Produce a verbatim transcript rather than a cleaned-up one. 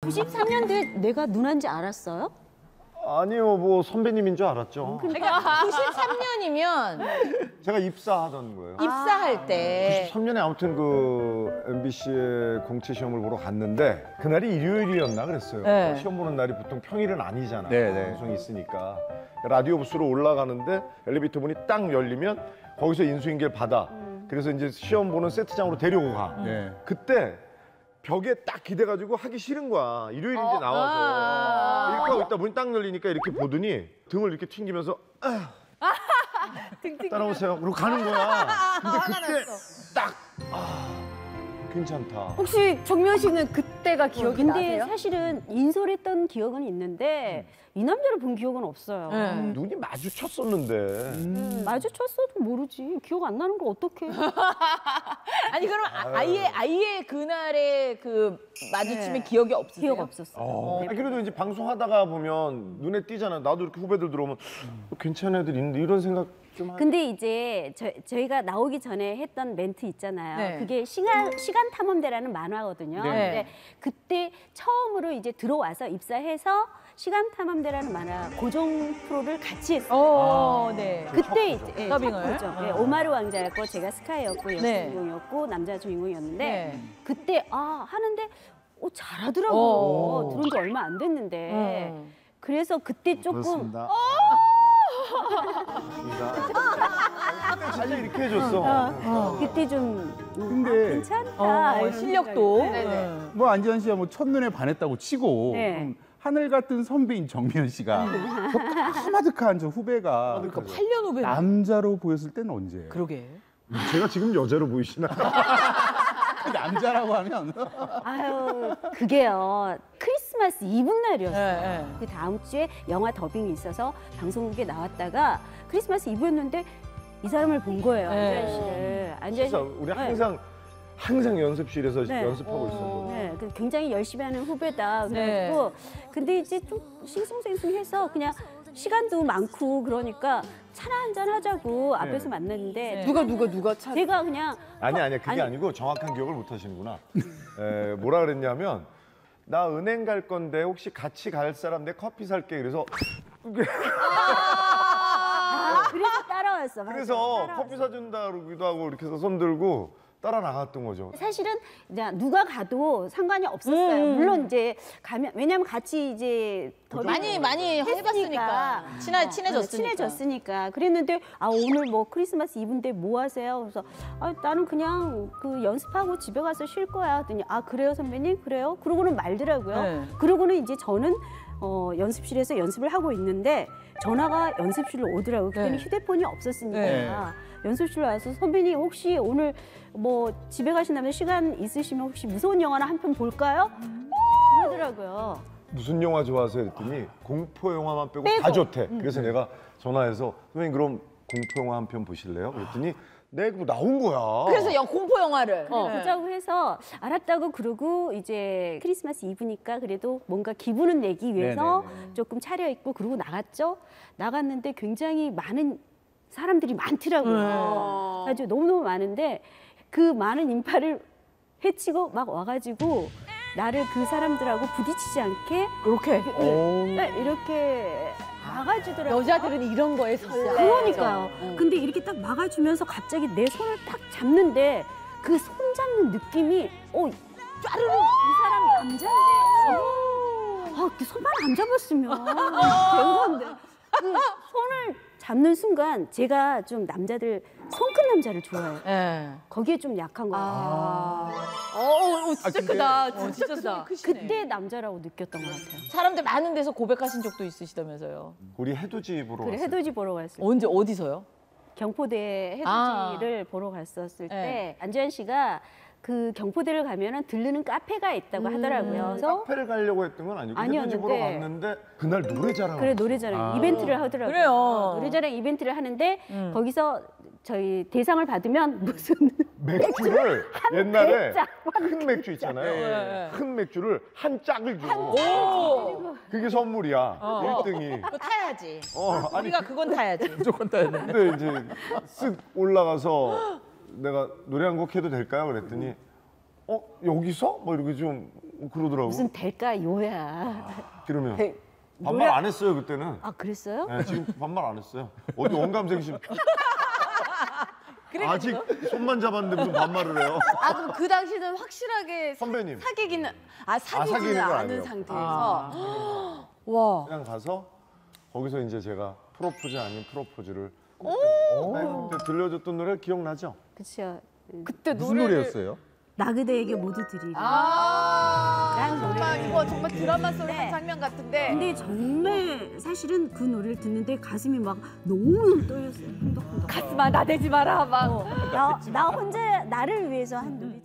구십삼 년도에 내가 누나인지 알았어요? 아니요, 뭐 선배님인 줄 알았죠. 그러니까 구십삼 년이면 제가 입사하던 거예요. 입사할 때 구십삼 년에 아무튼 그 엠비씨의 공채 시험을 보러 갔는데 그날이 일요일이었나 그랬어요. 네. 시험 보는 날이 보통 평일은 아니잖아. 네, 네. 방송이 있으니까. 라디오 부스로 올라가는데 엘리베이터 문이 딱 열리면 거기서 인수인계를 받아. 그래서 이제 시험 보는 세트장으로 데리고 가. 네. 그때 벽에 딱 기대가지고 하기 싫은 거야. 일요일인데 어, 나와서. 아. 이렇게 하고 있다 문이 딱 열리니까 이렇게 보더니 등을 이렇게 튕기면서 아, 따라오세요. 그러고 가는 거야. 근데 그때 딱 아, 괜찮다. 혹시 정면 씨는 그때가 기억이 근데 나세요? 사실은 인솔했던 기억은 있는데 이 남자를 본 기억은 없어요. 네. 눈이 마주쳤었는데. 음, 마주쳤어도 모르지. 기억 안 나는 걸 어떡해. 아니 그럼 아, 아예 아예 그날의 그 마주침의 네. 기억이 없으세요? 기억 없었어요. 어. 아니, 그래도 이제 방송하다가 보면 눈에 띄잖아. 나도 이렇게 후배들 들어오면 어, 괜찮은 애들 있는데 이런 생각 좀 하... 근데 이제 저, 저희가 나오기 전에 했던 멘트 있잖아요. 네. 그게 시간 시간 탐험대라는 만화거든요. 네. 근데 그때 처음으로 이제 들어와서 입사해서 시간 탐험대라는 만화 고정 프로를 같이 했어요. 어, 네. 그때 이제 예, 더빙을? 첫 고정. 예, 어. 오마루 왕자였고 제가 스카이였고 여자 네. 주인공이었고 남자 주인공이었는데 네. 그때 아 하는데 어, 잘하더라고요. 오. 들어온 지 얼마 안 됐는데 음. 그래서 그때 조금 그렇습니다. 진짜 이렇게 해줬어. 그때 좀 음, 근데- 아, 괜찮다. 어, 이런 실력도. 생각이. 네. 뭐 안지현 씨가 뭐 첫눈에 반했다고 치고 네. 음, 하늘 같은 선배인 정미연 씨가 저 까마득한 저 후배가 그러니까 팔 년 후배. 남자로 보였을 때는 언제예요? 그러게. 제가 지금 여자로 보이시나? 남자라고 하면 아유, 그게요. 크리스마스 이브 날이었어요. 네, 네. 그 다음 주에 영화 더빙이 있어서 방송국에 나왔다가 크리스마스 이브였는데 이 사람을 본 거예요. 네. 안지현 씨를. 안지현 진짜 씨. 우리 네. 항상 항상 연습실에서 네. 연습하고 어. 있었거든요. 네, 그 굉장히 열심히 하는 후배다. 네. 그래가지고 근데 이제 좀 싱숭생숭해서 그냥 시간도 많고 그러니까 차나 한잔 하자고 앞에서 만났는데 네. 누가 누가 누가 차 제가 그냥 아니 아니 그게 아니. 아니고 정확한 기억을 못 하시는구나. 에, 뭐라 그랬냐면 나 은행 갈 건데 혹시 같이 갈 사람 내 커피 살게. 그래서 아, 그래서 따라왔어. 맞아. 그래서 따라왔어. 커피 사준다 그러기도 하고 이렇게 해서 손 들고 따라 나갔던 거죠. 사실은 이제 누가 가도 상관이 없었어요. 음. 물론 이제 가면 왜냐면 같이 이제 더 많이 많이 해봤으니까 친하 어, 친해졌으니까. 친해졌으니까 그랬는데 아 오늘 뭐 크리스마스 이브인데 뭐 하세요? 그래서 아 나는 그냥 그 연습하고 집에 가서 쉴 거야. 했더니 아 그래요 선배님 그래요? 그러고는 말더라고요. 네. 그러고는 이제 저는 어, 연습실에서 연습을 하고 있는데 전화가 연습실로 오더라고요. 그때는 네. 휴대폰이 없었으니까. 네. 연습실로 와서 선배님 혹시 오늘 뭐 집에 가신다면 시간 있으시면 혹시 무서운 영화나 한 편 볼까요? 그러더라고요. 무슨 영화 좋아하세요? 그랬더니 공포 영화만 빼고, 빼고. 다 좋대. 그래서 내가 전화해서 선생님 그럼 공포 영화 한 편 보실래요? 그랬더니 내가 그거 나온 거야. 그래서 영 공포 영화를. 어, 네. 보자고 해서 알았다고 그러고 이제 크리스마스 이브니까 그래도 뭔가 기분은 내기 위해서 네네네. 조금 차려입고 그러고 나갔죠. 나갔는데 굉장히 많은 사람들이 많더라고요. 그래가지고 너무너무 많은데 그 많은 인파를 헤치고 막 와가지고 나를 그 사람들하고 부딪히지 않게 이렇게. 네, 이렇게 막아주더라고요. 여자들은 이런 거에 설레. 그러니까요. 근데 이렇게 딱 막아주면서 갑자기 내 손을 딱 잡는데 그 손 잡는 느낌이 어 짜르르 이 사람 남자인데 아, 그 손만 안 잡았으면 된 건데 그 손을 잡는 순간 제가 좀 남자들 손 큰 남자를 좋아해요. 예. 거기에 좀 약한 것 같아요. 아. 어, 어, 진짜 근데- 크다. 어, 진짜, 진짜 크다. 그때 남자라고 느꼈던 것 같아요. 사람들 많은 데서 고백하신 적도 있으시다면서요. 우리 해돋이 보러 그래 갔어요. 해돋이 보러 갔을 때 언제 어디서요? 경포대 아. 해돋이를 보러 갔었을 때 네. 안지현 씨가 그 경포대를 가면은 들르는 카페가 있다고 음. 하더라고요. 그래서 카페를 가려고 했던 건 아니고 해돋이 보러 아니었는데. 갔는데 그날 노래 자랑. 그래 노래자랑 아. 이벤트를 하더라고요. 그래요. 노래자랑 이벤트를 하는데 음. 거기서 저희 대상을 받으면 무슨 맥주를 옛날에 짝, 큰 맥주 있잖아요. 네. 큰 맥주를 한 짝을 줘. 오. 그게 선물이야. 어. 일 등이. 그거 타야지. 어, 아니 우리가 그건 타야지. 무조건 따야 돼. 근데 이제 쓱 올라가서 내가 노래 한 곡 해도 될까요? 그랬더니 어 여기서 뭐 이렇게 좀 그러더라고. 무슨 대가요야. 그러면 네. 반말 안 했어요 그때는. 아 그랬어요? 네, 지금 반말 안 했어요. 어디 원감생심. 아직 손만 잡았는데 무슨 반말을 해요? 아 그럼 그 당시는 확실하게 사- 선배님. 사귀기는 아 사귀지는 사귀는 건 않은 아니에요. 상태에서 와 그냥 가서 거기서 이제 제가 프로포즈 아닌 프로포즈를 네, 그때 들려줬던 노래 기억나죠? 그렇죠. 그때 무슨 노래를 노래였어요? 나 그대에게 모두 드리리. 아 라는 정말 노래를. 이거 정말 드라마 속 네. 한 장면 같은데 근데 정말 사실은 그 노래를 듣는데 가슴이 막 너무너무 떨렸어요. 흔덕흔덕. 가슴아 나대지 마라 막 나, 나 혼자 나를 위해서 한 노래.